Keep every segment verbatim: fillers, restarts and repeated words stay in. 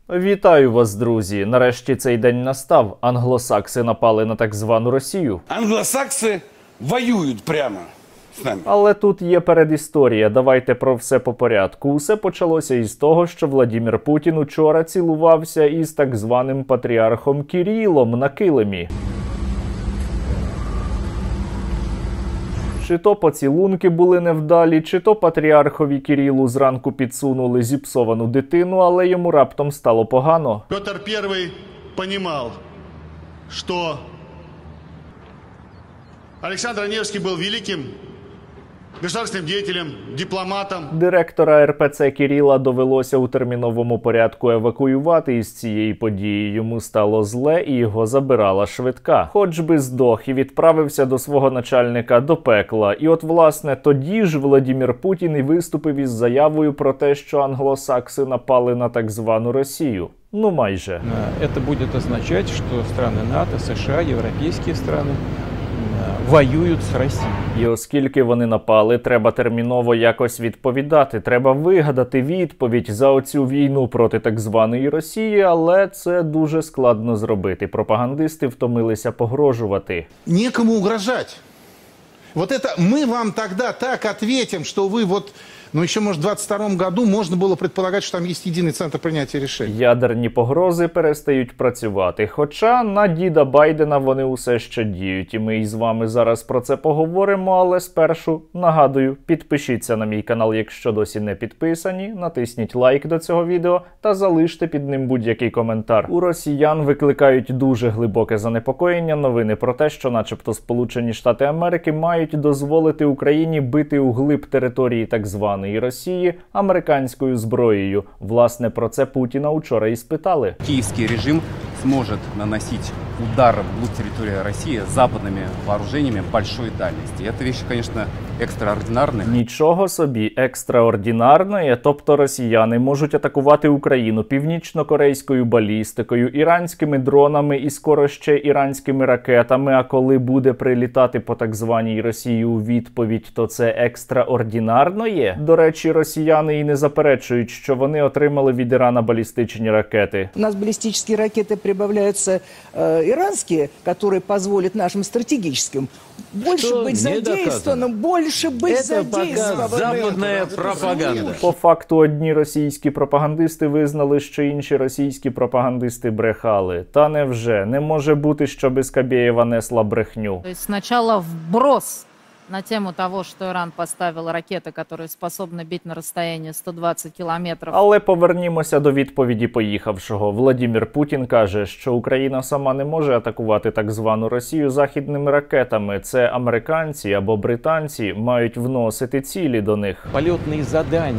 Вітаю вас, друзі! Нарешті цей день настав. Англосакси напали на так звану Росію. Англосакси воюють прямо з нами. Але тут є передісторія. Давайте про все по порядку. Усе почалося із того, що Владимир Путін учора цілувався із так званим патріархом Кирилом на килимі. Чи то поцілунки були невдалі, чи то патріархові Кирилу зранку підсунули зіпсовану дитину, але йому раптом стало погано. Петр Перший розумів, що Олександр Невський був великим державним діячем, дипломатом. Директора ер пе це Кирила довелося у терміновому порядку евакуювати із цієї події. Йому стало зле і його забирала швидка. Хоч би здох і відправився до свого начальника до пекла. І от, власне, тоді ж Владимир Путін і виступив із заявою про те, що англосакси напали на так звану Росію. Ну, майже. Це буде означати, що країни НАТО, США, європейські країни воюють з Росією. І оскільки вони напали, треба терміново якось відповідати. Треба вигадати відповідь за оцю війну проти так званої Росії, але це дуже складно зробити. Пропагандисти втомилися погрожувати. Некому угрожати. Вот это мы вам тогда так ответим, что вы вот, ну еще, может, в двадцать втором году можно было предполагать, что там есть единый центр принятия решений. Ядерні погрози перестають працювати. Хоча на діда Байдена вони усе ще діють. І ми із вами зараз про це поговоримо, але спершу нагадую, підпишіться на мій канал, якщо досі не підписані, натисніть лайк до цього відео та залиште під ним будь-який коментар. У росіян викликають дуже глибоке занепокоєння новини про те, що начебто Сполучені Штати Америки мають дозволити Україні бити у глиб території так званої Росії американською зброєю. Власне, про це Путіна учора і спитали. Київський режим зможе наносити удар вглубь території Росії западними вооруженнями большої дальності. Це річ, звісно, екстраординарна. Нічого собі, екстраординарної, тобто росіяни можуть атакувати Україну північно-корейською балістикою, іранськими дронами і скоро ще іранськими ракетами, а коли буде прилітати по так званій Росії у відповідь, то це екстраординарної? До речі, росіяни і не заперечують, що вони отримали від Ірана балістичні ракети. У нас балістичні ракети прибавляються э, іранські, які дозволять нашим стратегічним більше бути задействованим, більше бути задействованим. Западна пропаганда. По факту одні російські пропагандисти визнали, що інші російські пропагандисти брехали. Та невже? Не може бути, щоб Скабєєва несла брехню. То есть сначала вброс на тему того, что Иран поставил ракеты, которые способны бить на расстояние сто двадцять кілометрів. Але повернімося до відповіді поїхавшого. Владимир Путін каже, що Україна сама не може атакувати так звану Росію західними ракетами. Це американці або британці мають вносити цілі до них. Польотні завдання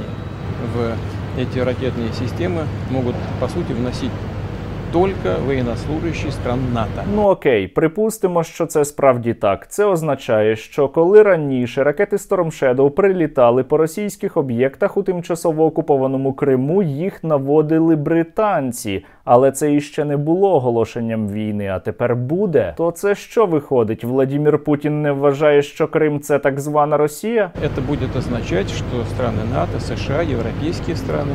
в ці ракетні системи можуть, по суті, вносити тільки воєннослужащі стран НАТО. Ну окей, припустимо, що це справді так. Це означає, що коли раніше ракети Storm Shadow прилітали по російських об'єктах у тимчасово окупованому Криму, їх наводили британці. Але це іще не було оголошенням війни, а тепер буде. То це що виходить? Владимир Путін не вважає, що Крим – це так звана Росія? Це буде означати, що країни НАТО, США, європейські країни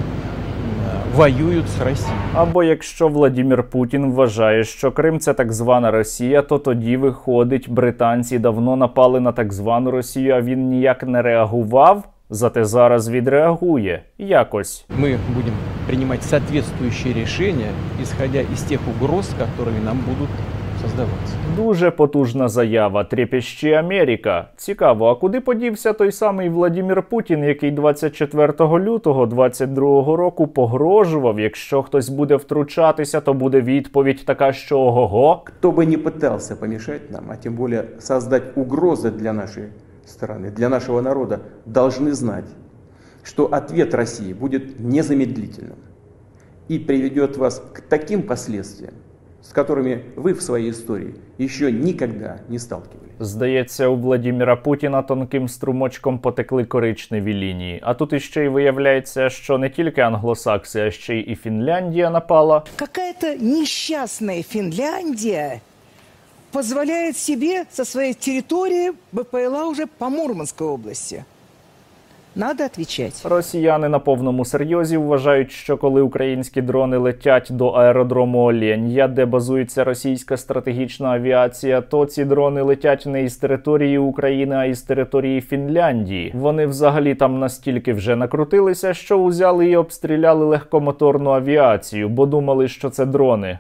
воюють з Росією. Або якщо Владимир Путін вважає, що Крим – це так звана Росія, то тоді виходить, британці давно напали на так звану Росію, а він ніяк не реагував, зате зараз відреагує. Якось. Ми будемо приймати соответствующие рішення, исходя із тих угроз, які нам будуть создаватися. Дуже потужна заява. Трепещи Америка. Цікаво, а куди подівся той самий Владимир Путін, який двадцять четвертого лютого двадцять другого року погрожував, якщо хтось буде втручатися, то буде відповідь така, що ого-го? Хто би не питався помішати нам, а тим більше створити угрози для нашої країни, для нашого народу, повинні знати, що відповідь Росії буде незамедлительним і приведе вас к таким последствиям, с которыми вы в своей истории еще никогда не сталкивались. Здається, у Владимира Путіна тонким струмочком потекли коричневі лінії. А тут іще й виявляється, що не тільки англосакси, а ще й і Фінляндія напала. Какая-то несчастная Финляндия позволяет себе со своей территории БПЛА уже по Мурманской области. Надо отвечать. Росіяни на повному серйозі вважають, що коли українські дрони летять до аеродрому Оленя, де базується російська стратегічна авіація, то ці дрони летять не із території України, а із території Фінляндії. Вони взагалі там настільки вже накрутилися, що узяли і обстріляли легкомоторну авіацію, бо думали, що це дрони.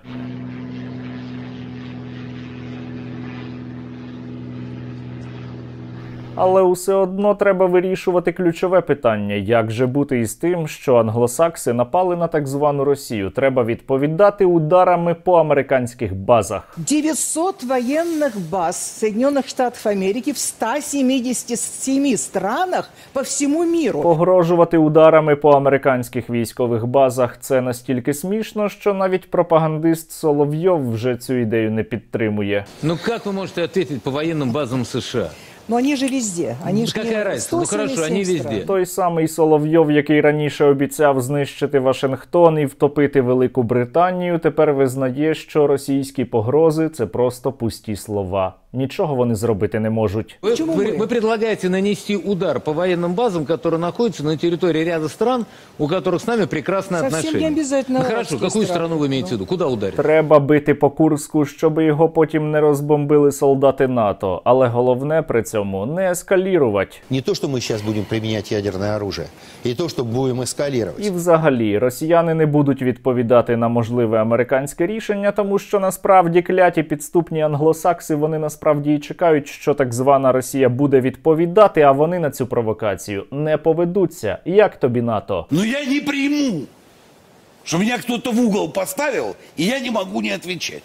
Але усе одно треба вирішувати ключове питання. Як же бути із тим, що англосакси напали на так звану Росію? Треба відповідати ударами по американських базах. девятьсот военных баз Соединенных Штатов Америки в ста семидесяти семи странах по всему миру. Погрожувати ударами по американських військових базах – це настільки смішно, що навіть пропагандист Соловйов вже цю ідею не підтримує. Ну як ви можете відповідати по воєнним базам США? Но они же везде. Они же Какая разница? Ну хорошо, они везде. Той самий Соловйов, який раніше обіцяв знищити Вашингтон і втопити Велику Британію, тепер визнає, що російські погрози – це просто пусті слова. Нічого вони зробити не можуть. Вы, вы, вы предлагаете нанести удар по военным базам, которые находятся на территории ряда стран, у которых с нами прекрасные Совсем отношения. не обязательно. Ну хорошо, какую страны. страну вы имеете в виду? Куда ударить? Треба бити по Курську, щоб його потім не розбомбили солдати НАТО. Але головне при цьому не ескалірувати. Не то, що ми зараз будемо приміняти ядерне оружие, і то, що будемо ескалірувати. І взагалі, росіяни не будуть відповідати на можливе американське рішення, тому що насправді кляті підступні англосакси, вони насправді і чекають, що так звана Росія буде відповідати, а вони на цю провокацію не поведуться. Як тобі НАТО? Но я не приму, что меня кто-то в угол поставил, и я не могу не отвечать.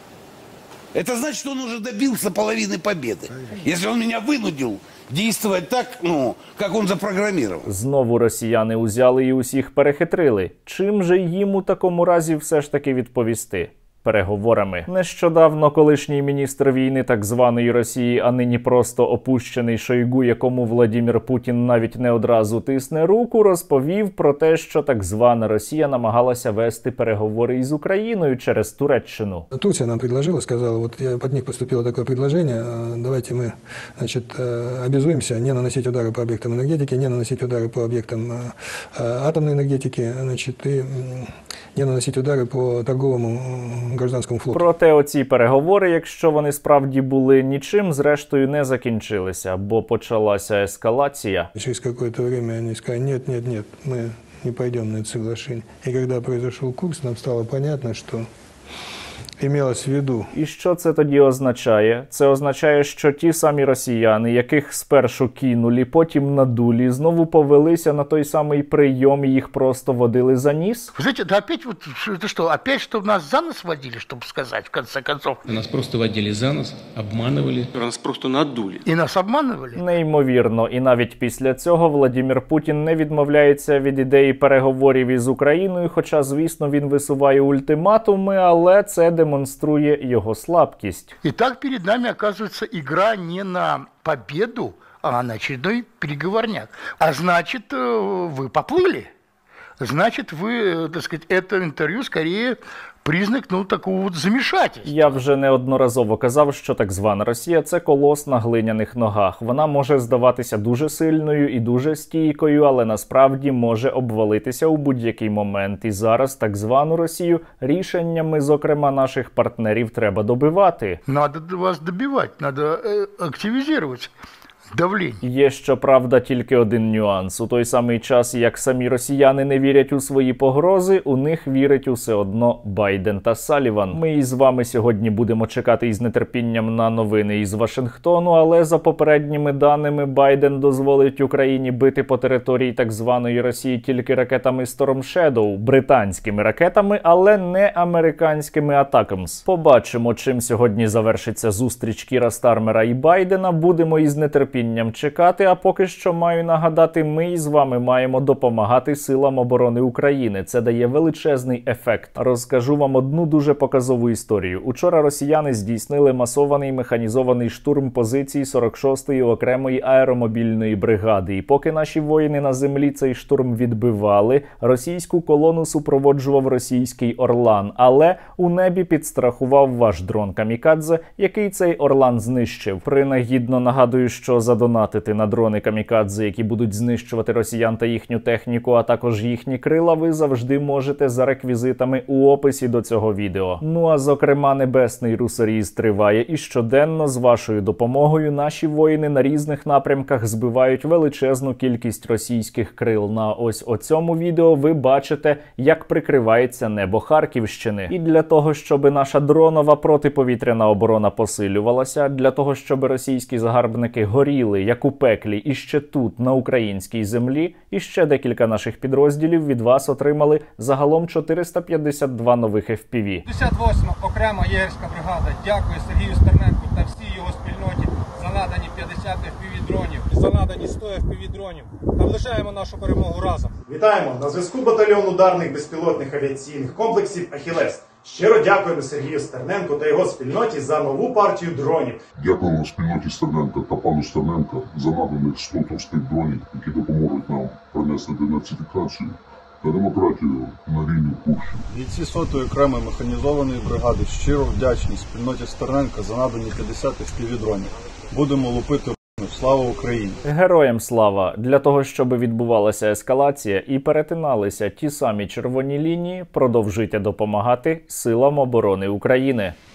Это значит, что он уже добился половины победы. Если он меня вынудил действовать так, ну, как он запрограммировал. Знову росіяни узяли і усіх перехитрили. Чим же їм у такому разі все ж таки відповісти? Переговорами. Нещодавно колишній міністр війни так званої Росії, а нині просто опущений Шойгу, якому Владимир Путін навіть не одразу тисне руку, розповів про те, що так звана Росія намагалася вести переговори із Україною через Туреччину. Турция нам предложила, сказала, вот я, под них поступило такое предложение, давайте мы, значит, обязуемся не наносить удары по объектам энергетики, не наносить удары по объектам атомной энергетики, значит, и не наносить удары по торговому гражданському флоту. Проте оці переговори, якщо вони справді були, нічим зрештою не закінчилися, бо почалася ескалація. Через какое-то время они сказали, нет, нет, нет, мы не пойдем на это соглашение. И когда произошел курс, нам стало понятно, что імелось в виду. І що це тоді означає? Це означає, що ті самі росіяни, яких спершу кинули, потім надулі, знову повелися на той самий прийом і їх просто водили за ніс? Вы знаете, да опять вот, это что, опять, чтобы нас за нос водили, чтобы сказать, в конце концов? Нас просто водили за нос, обманывали. Нас просто надули. И нас обманывали? Неймовірно. І навіть після цього Владимир Путін не відмовляється від ідеї переговорів із Україною, хоча, звісно, він висуває ультиматуми, але це демонструє його слабкість. И так перед нами оказывается игра не на победу, а на очередной переговорняк. А значит, вы поплыли. Значит, вы, так сказать, это интервью скорее признак, ну, такого от замішательства. Я вже неодноразово казав, що так звана Росія – це колос на глиняних ногах. Вона може здаватися дуже сильною і дуже стійкою, але насправді може обвалитися у будь-який момент. І зараз так звану Росію рішеннями, зокрема, наших партнерів треба добивати. Надо вас добивати, надо э, активізувати. Давлінь. Є, щоправда, тільки один нюанс. У той самий час, як самі росіяни не вірять у свої погрози, у них вірить усе одно Байден та Саліван. Ми із вами сьогодні будемо чекати із нетерпінням на новини із Вашингтону, але за попередніми даними Байден дозволить Україні бити по території так званої Росії тільки ракетами Storm Shadow, британськими ракетами, але не американськими Атакамс. Побачимо, чим сьогодні завершиться зустріч Кіра Стармера і Байдена. Будемо із нетерпінням чекати, а поки що маю нагадати, ми із вами маємо допомагати силам оборони України. Це дає величезний ефект. Розкажу вам одну дуже показову історію. Учора росіяни здійснили масований механізований штурм позицій сорок шостої окремої аеромобільної бригади. І поки наші воїни на землі цей штурм відбивали, російську колону супроводжував російський Орлан. Але у небі підстрахував ваш дрон Камікадзе, який цей Орлан знищив. Принагідно нагадую, що за задонатити на дрони камікадзе, які будуть знищувати росіян та їхню техніку, а також їхні крила, ви завжди можете за реквізитами у описі до цього відео. Ну а зокрема, небесний русоріз триває, і щоденно з вашою допомогою наші воїни на різних напрямках збивають величезну кількість російських крил. На ось оцьому відео ви бачите, як прикривається небо Харківщини. І для того, щоб наша дронова протиповітряна оборона посилювалася, для того, щоб російські загарбники горіли, як у пеклі, і ще тут, на українській землі, і ще декілька наших підрозділів від вас отримали загалом чотириста п'ятдесят два нових еф пі ві. п'ятдесят восьма окрема єгерська бригада дякує Сергію Стерненку та всій його спільноті за надані п'ятдесят еф пі ві дронів, за надані сто еф пі ві дронів. Наближаємо нашу перемогу разом. Вітаємо! На зв'язку батальйон ударних безпілотних авіаційних комплексів «Ахілес». Щиро дякуємо Сергію Стерненку та його спільноті за нову партію дронів. Дякуємо спільноті Стерненка та пану Стерненка за наданих сто товстих дронів, які допоможуть нам принести денацифікацію та демократію на рівні Курщини. Бійці сотої окремої механізованої бригади щиро вдячні спільноті Стерненка за надані п'ятдесят еф пі ві дронів. Будемо лупити. Слава Україні! Героям слава! Для того, щоб відбувалася ескалація і перетиналися ті самі червоні лінії, продовжуйте допомагати силам оборони України.